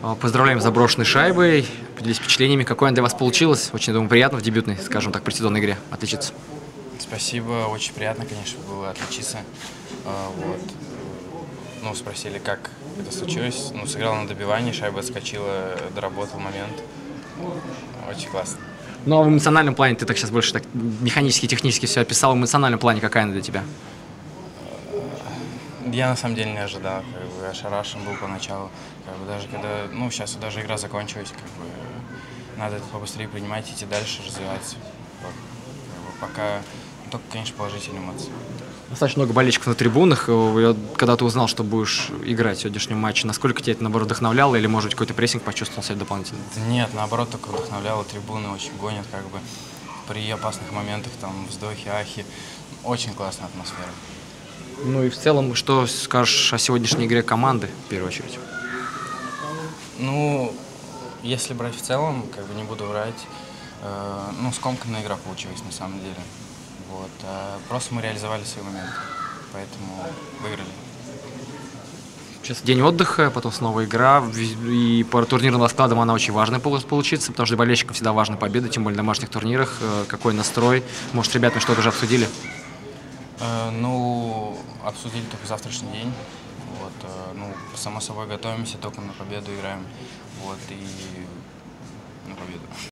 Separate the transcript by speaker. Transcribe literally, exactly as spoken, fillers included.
Speaker 1: Поздравляем с заброшенной шайбой, поделись впечатлениями, какой она для вас получилась. Очень, думаю, приятно в дебютной, скажем так, предсезонной игре отличиться.
Speaker 2: Спасибо, очень приятно, конечно, было отличиться. Вот. Ну, спросили, как это случилось. Ну, сыграл на добивании, шайба отскочила, доработал момент. Очень классно.
Speaker 1: Ну, а в эмоциональном плане ты так сейчас больше так механически, технически все описал. В эмоциональном плане какая она для тебя?
Speaker 2: Я на самом деле не ожидал, как бы ошарашен был поначалу. Как бы даже когда, ну, сейчас даже игра закончилась, как бы надо это побыстрее принимать, идти дальше, развиваться. Вот. Как бы пока, ну, только, конечно, положительные эмоции.
Speaker 1: Достаточно много болельщиков на трибунах. Я, когда ты узнал, что будешь играть в сегодняшнем матче, насколько тебя это, наоборот, вдохновляло или, может быть, какой-то прессинг почувствовал себя дополнительно?
Speaker 2: Нет, наоборот, только вдохновляло. Трибуны очень гонят, как бы при опасных моментах, там, вздохи, ахи. Очень классная атмосфера.
Speaker 1: Ну и в целом, что скажешь о сегодняшней игре команды, в первую очередь?
Speaker 2: Ну, если брать в целом, как бы не буду врать, э, ну, скомканная игра получилась на самом деле. Вот, а просто мы реализовали свои моменты, поэтому выиграли.
Speaker 1: Сейчас день отдыха, потом снова игра, и по турнирным раскладам она очень важная получится, потому что для болельщиков всегда важна победа, тем более в домашних турнирах. Какой настрой? Может, ребята что-то уже обсудили?
Speaker 2: Э, ну, обсудили только завтрашний день. Вот, э, ну, само собой готовимся, только на победу играем. Вот, и на победу.